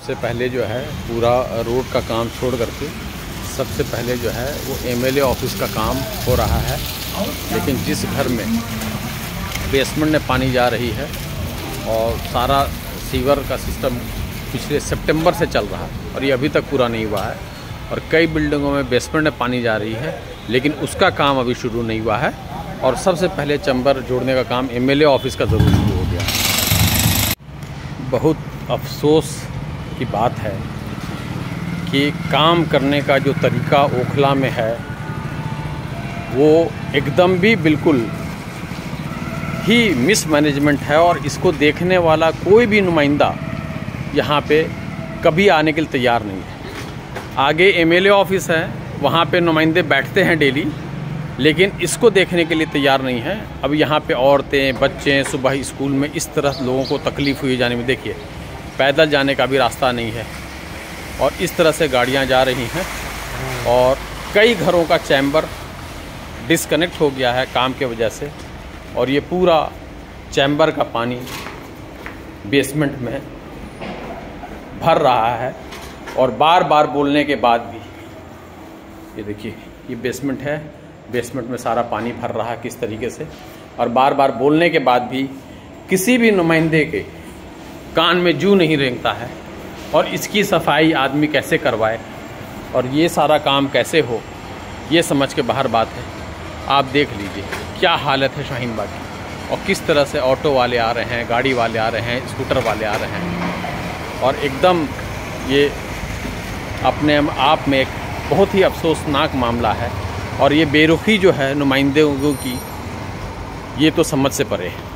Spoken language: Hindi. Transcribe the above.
सबसे पहले जो है पूरा रोड का काम छोड़ करके सबसे पहले जो है वो एमएलए ऑफिस का काम हो रहा है। लेकिन जिस घर में बेसमेंट में पानी जा रही है और सारा सीवर का सिस्टम पिछले सितंबर से चल रहा है और ये अभी तक पूरा नहीं हुआ है और कई बिल्डिंगों में बेसमेंट में पानी जा रही है, लेकिन उसका काम अभी शुरू नहीं हुआ है। और सबसे पहले चैम्बर जोड़ने का काम एमएलए ऑफिस का ज़रूर शुरू हो गया। बहुत अफसोस की बात है कि काम करने का जो तरीका ओखला में है वो एकदम भी बिल्कुल ही मिसमैनेजमेंट है और इसको देखने वाला कोई भी नुमाइंदा यहाँ पे कभी आने के लिए तैयार नहीं है। आगे एमएलए ऑफिस है, वहाँ पे नुमाइंदे बैठते हैं डेली, लेकिन इसको देखने के लिए तैयार नहीं है। अब यहाँ पे औरतें, बच्चे सुबह स्कूल में इस तरह लोगों को तकलीफ़ हुई जाने में, देखिए पैदल जाने का भी रास्ता नहीं है और इस तरह से गाड़ियाँ जा रही हैं और कई घरों का चैम्बर डिस्कनेक्ट हो गया है काम के वजह से और ये पूरा चैम्बर का पानी बेसमेंट में भर रहा है। और बार बार बोलने के बाद भी ये देखिए, ये बेसमेंट है, बेसमेंट में सारा पानी भर रहा है किस तरीके से, और बार बार बोलने के बाद भी किसी भी नुमाइंदे के कान में जू नहीं रेंगता है। और इसकी सफाई आदमी कैसे करवाए और ये सारा काम कैसे हो, ये समझ के बाहर बात है। आप देख लीजिए क्या हालत है शाहीन बाग की, और किस तरह से ऑटो वाले आ रहे हैं, गाड़ी वाले आ रहे हैं, स्कूटर वाले आ रहे हैं, और एकदम ये अपने आप में एक बहुत ही अफसोसनाक मामला है। और ये बेरुखी जो है नुमाइंदों की, ये तो समझ से परे है।